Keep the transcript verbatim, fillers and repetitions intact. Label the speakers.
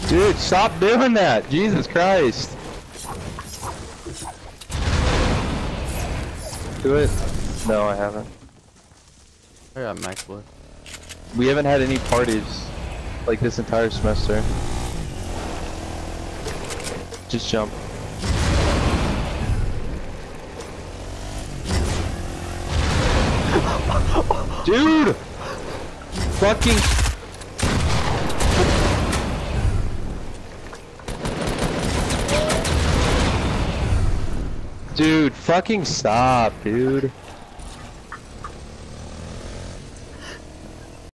Speaker 1: Dude, stop doing that! Jesus Christ! Do it? No, I haven't.
Speaker 2: I got max blood.
Speaker 1: We haven't had any parties like this entire semester. Just jump. Dude! Fucking... Dude, fucking stop, dude.